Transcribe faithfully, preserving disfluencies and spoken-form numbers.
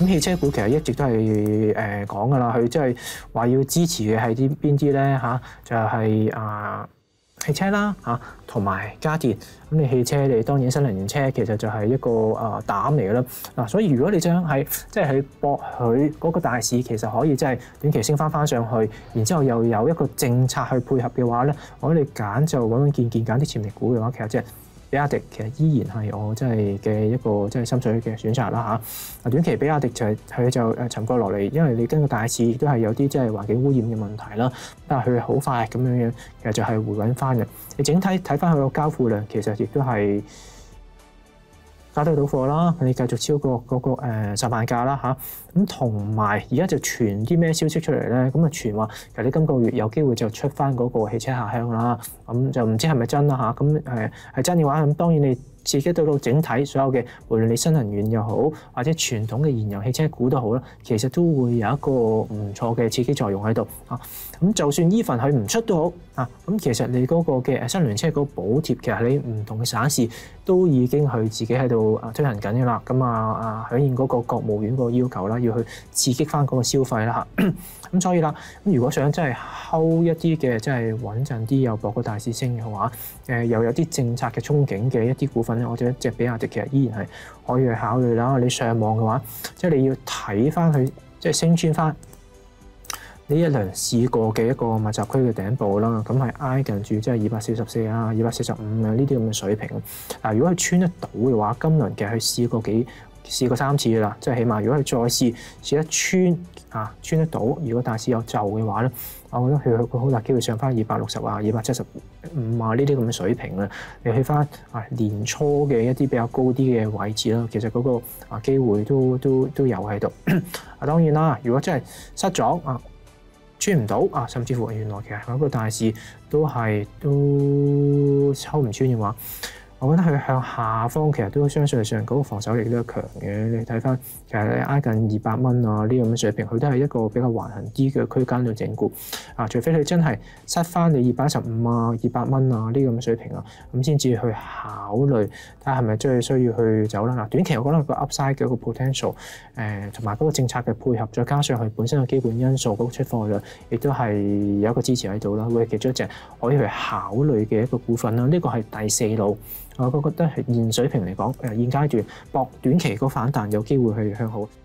咁汽車股其實一直都係誒講㗎啦，佢即係話要支持嘅係啲邊啲咧嚇，就係、是、啊汽車啦嚇，同埋家電。咁你汽車你當然新能源車其實就係一個啊膽嚟㗎啦。嗱，所以如果你想喺即係去博佢嗰個大市，其實可以即係短期升翻翻上去，然之後又有一個政策去配合嘅話咧，我哋揀就咁樣見見揀啲潛力股嘅話，其實即係比亞迪其實依然係我即係嘅一個即係心水嘅選擇啦嚇。短期比亞迪就係佢就誒沉過落嚟，因為你跟個大市亦都係有啲即係環境污染嘅問題啦。但係佢好快咁樣樣，其實就係回穩翻嘅。你整體睇翻佢個交付量，其實亦都係交得到貨啦。你繼續超過嗰個誒十萬架啦嚇。咁同埋而家就傳啲咩消息出嚟咧？咁啊傳話其實你今個月有機會就出翻嗰個汽車下鄉啦。咁就唔知係咪真啦嚇。咁誒係真嘅話，咁當然你刺激到到整體所有嘅，無論你新能源又好，或者傳統嘅燃油汽車股都好啦，其實都會有一個唔錯嘅刺激作用喺度啊。咁就算依份佢唔出都好啊，咁其實你嗰個嘅新能源車嗰個補貼，其實你唔同嘅省市都已經去自己喺度啊推行緊嘅啦。咁啊啊響應嗰個國務院個要求啦，要去刺激翻嗰個消費啦嚇。咁所以啦，咁如果想真係睺一啲嘅，即係穩陣啲又博個大市升嘅話，誒又有啲政策嘅憧憬嘅一啲股份咧，我覺得隻比亞迪其實依然係可以去考慮啦。你上網嘅話，即係你要睇翻佢，即係升穿翻呢一輪試過嘅一個密集區嘅頂部啦。咁係挨近住即係二百四十四啊、二百四十五啊呢啲咁嘅水平。嗱，如果佢穿得到嘅話，今輪其實佢試過幾試過三次嘅啦，即係起碼如果佢再試試得穿啊，穿得到，如果大市有就嘅話咧，我覺得佢佢好大機會上翻二百六十啊、二百七十五啊呢啲咁嘅水平啦。你去翻啊年初嘅一啲比較高啲嘅位置啦，其實嗰個啊機會都都都有喺度。啊當然啦，如果真係失咗啊，穿唔到啊，甚至乎原來其實嗰個大市都係都抽唔穿嘅話，我覺得佢向下方其實都相信上嗰個防守力都係強嘅。你睇翻其實你挨近二百蚊啊呢咁嘅水平，佢都係一個比較橫行啲嘅區間度整固啊。除非你真係失翻你二百一十五啊、二百蚊啊呢咁嘅水平啊，咁先至去考慮睇下係咪真係需要去走啦。嗱，短期我覺得個 Upside 嘅一個 potential 誒同埋嗰個政策嘅配合，再加上佢本身嘅基本因素嗰個出貨量，亦都係有一個支持喺度啦，會係其中一隻可以去考慮嘅一個股份啦。呢個係第四路。我覺得係現水平嚟講，誒現階段博短期個反彈有機會去向好。